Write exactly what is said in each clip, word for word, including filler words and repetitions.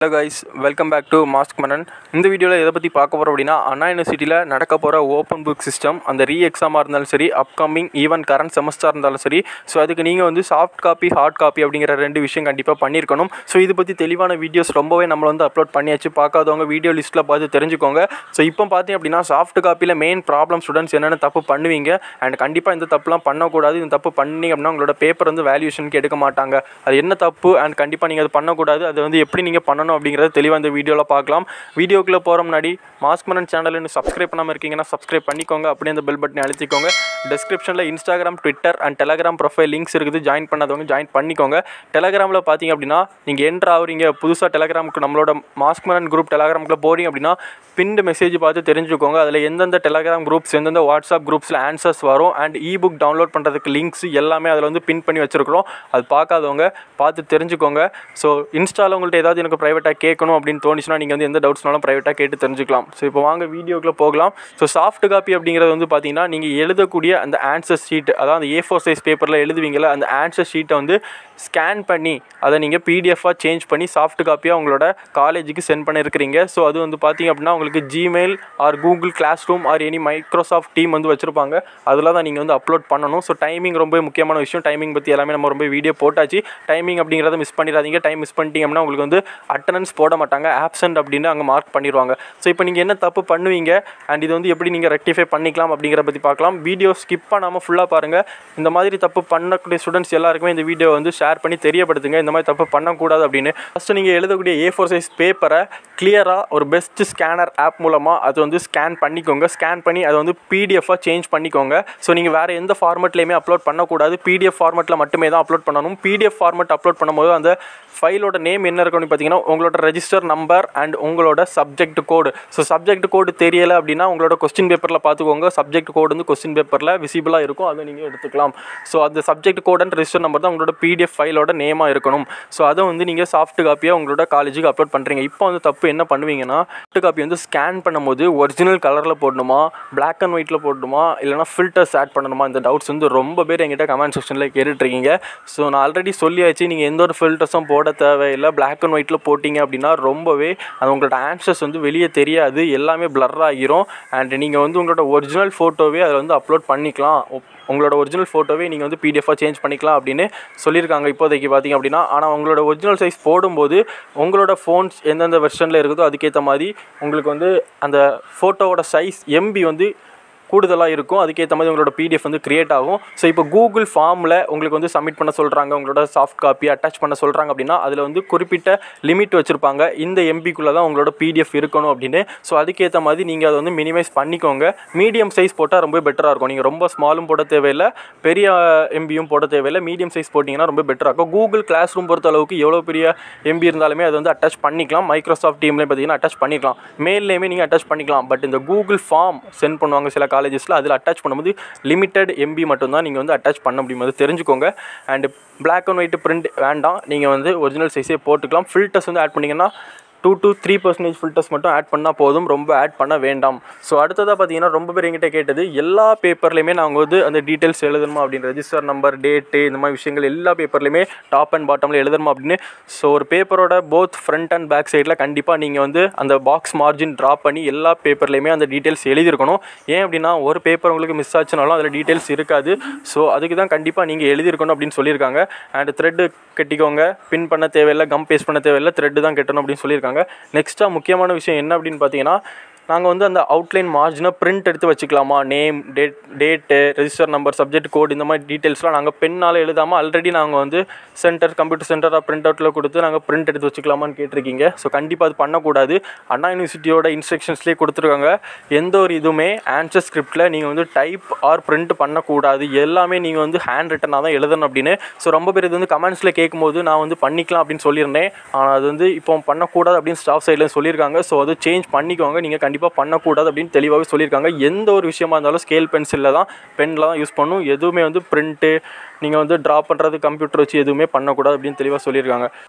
Hello guys, welcome back to Mask Manan. இந்த வீடியோவில் எதை பற்றி பார்க்க போகிறோம் அப்படின்னா, அண்ணா யூனிவர்சிட்டியில் நடக்க போகிற ஓப்பன் புக் சிஸ்டம், அந்த ரீ எக்ஸாமாக இருந்தாலும் சரி, அப்கமிங் ஈவன் கரண்ட் செமஸ்டர் இருந்தாலும் சரி, ஸோ அதுக்கு நீங்கள் வந்து சாஃப்ட் காப்பி ஹார்ட் காப்பி அப்படிங்கிற ரெண்டு விஷயம் கண்டிப்பாக பண்ணியிருக்கணும். ஸோ இது பற்றி தெளிவான வீடியோஸ் ரொம்பவே நம்மளை வந்து அப்லோட் பண்ணியாச்சு. பார்க்காதவங்க வீடியோ லிஸ்ட்டில் பார்த்து தெரிஞ்சுக்கோங்க. ஸோ இப்போ பார்த்தீங்க அப்படின்னா சாஃப்ட் காப்பியில் மெயின் ப்ராப்ளம் ஸ்டூடெண்ட்ஸ் என்னென்ன தப்பு பண்ணுவீங்க அண்ட் கண்டிப்பாக இந்த தப்புலாம் பண்ணக்கூடாது. இந்த தப்பு பண்ணிங்க அப்படின்னா உங்களோட பேப்பர் வந்து வேல்யூஷனுக்கு எடுக்க மாட்டாங்க. அது என்ன தப்பு அண்ட் கண்டிப்பாக நீங்கள் அது பண்ணக்கூடாது, அது வந்து எப்படி நீங்கள் பண்ணணும் அப்படிங்கிறது தெளிவாக இந்த வீடியோவில் பார்க்கலாம். வீடியோக்குள்ளே போகிற முன்னாடி மாஸ்க் மனன் சேனல் இன்னும் சப்ஸ்கிரைப் பண்ணாமல் இருக்கீங்கன்னா சப்ஸ்கிரைப் பண்ணிக்கோங்க. அப்படியே அந்த பெல் பட்டனை அழுத்திக்கோங்க. டிஸ்கிரிப்ஷனில் Instagram, Twitter and Telegram profile links இருக்குது. ஜாயின் பண்ணாதவங்க ஜாயின் பண்ணிக்கோங்க. டெலகிராமில் பார்த்தீங்க அப்படின்னா நீங்கள் என்ட்ரு ஆகுறீங்க, புதுசாக டெலகிராமுக்கு நம்மளோட மாஸ்க் மனன் குரூப் டெலகிராமுக்குள்ளே போகிறீங்க அப்படின்னா பின்டு மெசேஜ் பார்த்து தெரிஞ்சுக்கோங்க. அதில் எந்தெந்த டெலகிராம் குரூப்ஸ், எந்தெந்த வாட்ஸ்அப் குரூப்ஸில் ஆன்சர்ஸ் வரும் அண்ட் இ புக் டவுன்லோட் பண்ணுறதுக்கு லிங்க்ஸ் எல்லாமே அதில் வந்து பின் பண்ணி வச்சுருக்கிறோம். அது பார்க்காதவங்க பார்த்து தெரிஞ்சுக்கோங்க. ஸோ இன்ஸ்டாவில் உங்கள்கிட்ட ஏதாவது எனக்கு ப்ரைவேட்டாக கேட்கணும் அப்படின்னு தோணுச்சுன்னா நீங்கள் வந்து எந்த டவுட்ஸ்னாலும் ப்ரைவேட்டாக கேட்டு தெரிஞ்சுக்கலாம். ஸோ இப்போ வாங்க வீடியோக்குள்ளே போகலாம். ஸோ சாஃப்ட் காப்பி அப்படிங்கிறது வந்து பார்த்தீங்கன்னா நீங்கள் எழுதக்கூடிய அந்த ஆன்சர் ஷீட், அதாவது ஏ ஃபோர் சைஸ் பேப்பரில் எழுதுவீங்களா, அந்த ஆன்சர் ஷீட்டை வந்து ஸ்கேன் பண்ணி அதை நீங்கள் பிடிஎஃபாக சேஞ்ச் பண்ணி சாஃப்ட் காப்பியாக உங்களோட காலேஜுக்கு சென்ட் பண்ணியிருக்கிறீங்க. ஸோ அது வந்து பார்த்தீங்க அப்படின்னா உங்களுக்கு Gmail or Google classroom or any Microsoft team வந்து வச்சுருப்பாங்க. அதில் தான் நீங்கள் வந்து அப்லோட் பண்ணணும். ஸோ டைமிங் ரொம்ப முக்கியமான விஷயம். டைமிங் பற்றி எல்லாமே நம்ம ரொம்ப வீடியோ போட்டாச்சு. டைமிங் அப்படிங்கிறத மிஸ் பண்ணிடாதீங்க. டைம் மிஸ் பண்ணிட்டீங்க அப்படின்னா உங்களுக்கு வந்து அட்டண்டன்ஸ் போட மாட்டாங்க, ஆப்சென்ட் அப்படின்னு அங்கே மார்க் பண்ணிடுவாங்க. ஸோ இப்போ நீங்கள் என்ன தப்பு பண்ணுவீங்க அண்ட் இது வந்து எப்படி நீங்கள் ரெக்டிஃபை பண்ணிக்கலாம் அப்படிங்கிறத பற்றி பார்க்கலாம். வீடியோ ஸ்கிப் பண்ணாமல் ஃபுல்லாக பாருங்கள். இந்த மாதிரி தப்பு பண்ணக்கூடிய ஸ்டூடெண்ட்ஸ் எல்லாருக்குமே இந்த வீடியோ வந்து ஷேர் பண்ணி தெரியப்படுத்துங்க, இந்த மாதிரி தப்பு பண்ணக்கூடாது அப்படின்னு. ஃபஸ்ட்டு நீங்கள் எழுதக்கூடிய ஏ ஃபோர் சைஸ் பேப்பரை கிளியராக ஒரு பெஸ்ட் ஸ்கேனர் ஆப் மூலமாக அது வந்து ஸ்கேன் பண்ணிக்கோங்க. ஸ்கேன் பண்ணி அதை வந்து பிடிஎஃபாக சேஞ்ச் பண்ணிக்கோங்க. ஸோ நீங்கள் வேறு எந்த ஃபார்மெட்லேயுமே அப்லோட் பண்ணக்கூடாது, பிடிஎஃப் ஃபார்மெட்டில் மட்டுமே தான் அப்லோட் பண்ணணும். பிடிஎஃப் ஃபார்மெட் அப்லோட் பண்ணும்போது அந்த ஃபைலோட நேம் என்ன இருக்குன்னு பார்த்தீங்கன்னா உங்களோட ரெஜிஸ்டர் நம்பர் அண்ட் உங்களோட subject code. So subject code தெரியலை அப்படின்னா உங்களோட கொஸ்டின் பேப்பரில் பார்த்துக்கோங்க. சப்ஜெக்ட் கோடு வந்து கொஸ்டின் பேப்பரில் விசிபிளாக இருக்கும், அதை நீங்கள் எடுத்துக்கலாம். ஸோ அந்த subject code and register number தான் உங்களோட பிடிஎஃப் ஃபைலோட நேமாக இருக்கணும். ஸோ அதை வந்து நீங்கள் சாஃப்ட் காப்பியாக உங்களோட காலேஜுக்கு அப்லோட் பண்ணுறீங்க. இப்போ வந்து தப்பு என்ன பண்ணுவீங்கன்னா, சாஃப்ட் காப்பி வந்து ஸ்கேன் பண்ணும்போது ஒரிஜினல் கலரில் போடணுமா, பிளாக் அண்ட் ஒயிட்டில் போடணுமா, இல்லைனா ஃபில்டர்ஸ் ஆட் பண்ணணுமா, இந்த டவுட்ஸ் வந்து ரொம்ப பேர் எங்கிட்ட கமெண்ட் செக்ஷனில் கேட்டுட்ருக்கீங்க. ஸோ நான் ஆல்ரெடி சொல்லியாச்சு, நீங்கள் எந்த ஒரு ஃபில்டர்ஸும் போட தேவையில்லை. பிளாக் அண்ட் ஒயிட்டில் போட்டிங்க அப்படின்னா ரொம்பவே அது உங்களோட ஆன்சர்ஸ் வந்து வெளியே தெரியாது, எல்லாமே பிளர் ஆகிரும். அண்ட் நீங்கள் வந்து உங்களோட ஒரிஜினல் ஃபோட்டோவே அதில் வந்து அப்லோட் பண்ணிக்கலாம். உங்களோட ஒரிஜினல் ஃபோட்டோவே நீங்கள் வந்து பிடிஎஃபாக சேஞ்ச் பண்ணிக்கலாம் அப்படின்னு சொல்லியிருக்காங்க இப்போதைக்கு பார்த்தீங்க அப்படின்னா. ஆனால் உங்களோட ஒரிஜினல் சைஸ் போடும்போது உங்களோட ஃபோன்ஸ் எந்தெந்த வெர்ஷனில் இருக்குதோ அதுக்கேற்ற மாதிரி உங்களுக்கு வந்து அந்த ஃபோட்டோவோட சைஸ் எம்பி வந்து கூடுதலாக இருக்கும். அதுக்கேற்ற மாதிரி உங்களோட பிடிஎஃப் வந்து கிரியேட் ஆகும். ஸோ இப்போ கூகுள் ஃபார்மில் உங்களுக்கு வந்து சப்மிட் பண்ண சொல்கிறாங்க, உங்களோட சாஃப்ட் காப்பி அட்டாச் பண்ண சொல்கிறாங்க அப்படின்னா அதில் வந்து குறிப்பிட்ட லிமிட் வச்சுருப்பாங்க, இந்த எம்பிக்குள்ளே தான் உங்களோட பிடிஎஃப் இருக்கணும் அப்படின்னு. ஸோ அதுக்கேற்ற மாதிரி நீங்கள் அதை வந்து மினிமைஸ் பண்ணிக்கோங்க. மீடியம் சைஸ் போட்டால் ரொம்ப பெட்டராக இருக்கும். நீங்கள் ரொம்ப ஸ்மாலும் போட தேவையில்லை, பெரிய எம்பியும் போட தேவையில்லை, மீடியம் சைஸ் போட்டிங்கன்னா ரொம்ப பெட்டராக இருக்கும். கூகுள் கிளாஸ் ரூம் பொறுத்த அளவுக்கு எவ்வளோ பெரிய எம்பி இருந்தாலுமே அதை வந்து அட்டாச் பண்ணிக்கலாம். மைக்ரோசாஃப்ட் டீம்லேயும் பார்த்தீங்கன்னா அட்டாச் பண்ணிக்கலாம், மெயில்லேயுமே நீங்கள் அட்டாச் பண்ணிக்கலாம். பட் இந்த கூகுள் ஃபார்ம் சென்ட் பண்ணுவாங்க சில காலேஜஸில், அதில் அட்டாச் பண்ணும்போது லிமிட்டட் எம்பி மட்டும்தான் நீங்கள் வந்து அட்டாச் பண்ண முடியுமா தெரிஞ்சுக்கோங்க. And black and white print வேண்டாம், நீங்கள் வந்து ஒரிஜினல் சைஸே போட்டுக்கலாம். ஃபில்டர்ஸ் வந்து ஆட் பண்ணிங்கன்னா two to three percentage filters மட்டும் ஆட் பண்ணால் போதும், ரொம்ப ஆட் பண்ண வேண்டாம். ஸோ அடுத்ததாக பார்த்தீங்கன்னா ரொம்ப பேர் எங்கிட்ட கேட்டது, எல்லா பேப்பர்லேயுமே நாங்கள் வந்து அந்த டீட்டெயில்ஸ் எழுதணுமா அப்படின்னு, ரெஜிஸ்டர் நம்பர், டேட்டு, இந்த மாதிரி விஷயங்கள் எல்லா பேப்பர்லேயுமே டாப் அண்ட் பாட்டமில் எழுதணுமா அப்படின்னு. ஸோ ஒரு பேப்பரோட போத் ஃப்ரண்ட் அண்ட் பேக் சைடில் கண்டிப்பாக நீங்கள் வந்து அந்த பாக்ஸ் மார்ஜின் ட்ராப் பண்ணி எல்லா பேப்பர்லேயுமே அந்த டீட்டெயில்ஸ் எழுதியிருக்கணும். ஏன் அப்படின்னா ஒரு பேப்பர் உங்களுக்கு மிஸ் ஆச்சுனாலும் அதில் டீட்டெயில்ஸ் இருக்காது. ஸோ அதுக்கு தான் கண்டிப்பாக நீங்கள் எழுதியிருக்கணும் அப்படின்னு சொல்லியிருக்காங்க. அண்ட் த்ரெட்டு கட்டிக்கோங்க, பின் பண்ண தேவையில்லை, கம் பேஸ்ட் பண்ண தேவையில்லை, த்ரெட்டு தான் கட்டணும் அப்படின்னு சொல்லியிருக்காங்க. நெக்ஸ்ட்டாக முக்கியமான விஷயம் என்ன அப்படின்னு பார்த்தீங்கன்னா, நாங்கள் வந்து அந்த அவுட்லைன் மார்ஜினை பிரிண்ட் எடுத்து வச்சுக்கலாமா, name, date date register number, subject code, இந்த மாதிரி டீட்டெயில்ஸ்லாம் நாங்கள் பெண்ணால் எழுதாமல் ஆல்ரெடி நாங்கள் வந்து சென்டர் கம்ப்யூட்டர் சென்டராக பிரிண்ட் அவுட்டில் கொடுத்து நாங்கள் பிரிண்ட் எடுத்து வச்சுக்கலாமான்னு கேட்டிருக்கீங்க. ஸோ கண்டிப்பாக அது பண்ணக்கூடாது. அண்ணா யூனிவர்சிட்டியோட இன்ஸ்ட்ரக்ஷன்ஸ்லேயே கொடுத்துருக்காங்க, எந்த ஒரு இதுவுமே ஆன்சர் ஸ்கிரிப்டில் நீங்கள் வந்து டைப் ஆர் பிரிண்ட் பண்ணக்கூடாது, எல்லாமே நீங்கள் வந்து ஹேண்ட் ரிட்டனாக தான் எழுதணும் அப்படின்னு. ஸோ ரொம்ப பேர் இது வந்து கமெண்ட்ஸில் கேட்கும்போது நான் வந்து பண்ணிக்கலாம் அப்படின்னு சொல்லியிருந்தேன், ஆனால் அது வந்து இப்போ பண்ணக்கூடாது அப்படின்னு ஸ்டாஃப் சைடில் சொல்லியிருக்காங்க. ஸோ அது சேஞ்ச் பண்ணிக்கோங்க, நீங்கள் கண்டிப்பாக பண்ணக்கூடாது அப்படின்னு தெளிவாகவே சொல்லியிருக்காங்க. எந்த ஒரு விஷயமா இருந்தாலும் ஸ்கேல் பென்சிலில் தான், பெனில் தான் யூஸ் பண்ணணும். எதுவுமே வந்து பிரிண்ட்டு நீங்கள் வந்து ட்ரா பண்ணுறது கம்ப்யூட்டர் வச்சு எதுவுமே பண்ணக்கூடாது அப்படின்னு தெளிவாக சொல்லியிருக்காங்க.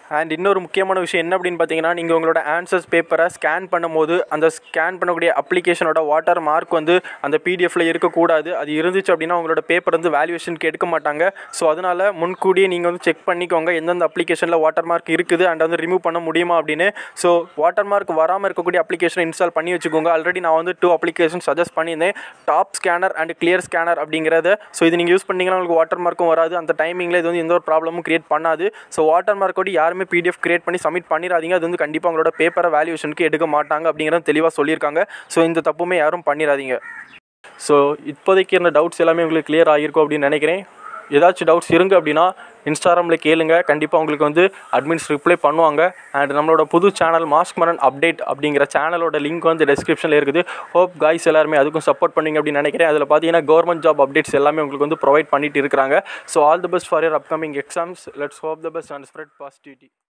அண்ட் இன்னொரு முக்கியமான விஷயம் என்ன அப்படின்னு பார்த்தீங்கன்னா, நீங்கள் உங்களோட ஆன்சர்ஸ் பேப்பரை ஸ்கேன் பண்ணும்போது அந்த ஸ்கேன் பண்ணக்கூடிய அப்ளிகேஷனோட வாட்டர் மார்க் வந்து அந்த பிடிஎஃப்ல இருக்கக்கூடாது. அது இருந்துச்சு அப்படின்னா உங்களோட பேப்பர் வந்து வேல்யூவேஷனுக்கு எடுக்க மாட்டாங்க. ஸோ அதனால் முன்கூடியே நீங்கள் வந்து செக் பண்ணிக்கோங்க எந்தெந்த அப்ளிகேஷனில் வாட்டர் மார்க் இருக்குது அண்ட் வந்து ரிமூவ் பண்ண முடியுமா அப்படின்னு. ஸோ வாட்டர் மார்க் வராமல் இருக்கக்கூடிய அப்ளிகேஷனை இன்ஸ்டால் பண்ணி வச்சுக்கோங்க. ஆல்ரெடி நான் வந்து டூ அப்ளிகேஷன் சஜஸ்ட் பண்ணியிருந்தேன், top scanner and clear scanner அப்படிங்கிறத. ஸோ இது நீங்கள் யூஸ் பண்ணிங்கன்னா உங்களுக்கு வாட்டர் மார்க்கும் வராது, அந்த டைமிங்கில் இது வந்து எந்த ஒரு ப்ராப்ளமும் கிரியேட் பண்ணாது. ஸோ வாட்டர் மார்க்கோடு யாருமே பிடிஎஃப் கிரியேட் பண்ணி சப்மிட் பண்ணிடாதீங்க. அது வந்து கண்டிப்பாக உங்களோட பேப்பரை வேல்யூவேஷனுக்கு எடுக்க மாட்டாங்க அப்படிங்கிறத தெளிவாக சொல்லியிருக்காங்க. ஸோ இந்த தப்புமே யாரும் பண்ணிடாதீங்க. ஸோ இப்போதைக்கு இருந்த டவுட்ஸ் எல்லாமே உங்களுக்கு கிளியர் ஆகிருக்கும் அப்படின்னு நினைக்கிறேன். ஏதாச்சும் டவுட்ஸ் இருங்க அப்படின்னா இன்ஸ்டாகிராமில் கேளுங்க, கண்டிப்பாக உங்களுக்கு வந்து அட்மின்ஸ் ரிப்ளை பண்ணுவாங்க. அண்ட் நம்மளோட புது சேனல் மாஸ்க் மனன் அப்டேட் அப்படிங்கிற சேனலோட லிங்க் வந்து டிஸ்கிரிப்ஷனில் இருக்குது. ஹோப் காய்ஸ் எல்லாருமே அதுக்கும் சப்போர்ட் பண்ணிங்க அப்படின்னு நினைக்கிறேன். அதில் பார்த்தீங்கன்னா கவர்மெண்ட் ஜாப் அப்டேட்ஸ் எல்லாமே உங்களுக்கு வந்து ப்ரொவைட் பண்ணிட்டு இருக்கிறாங்க. So all the best for your upcoming exams. Let's hope the best and spread positivity.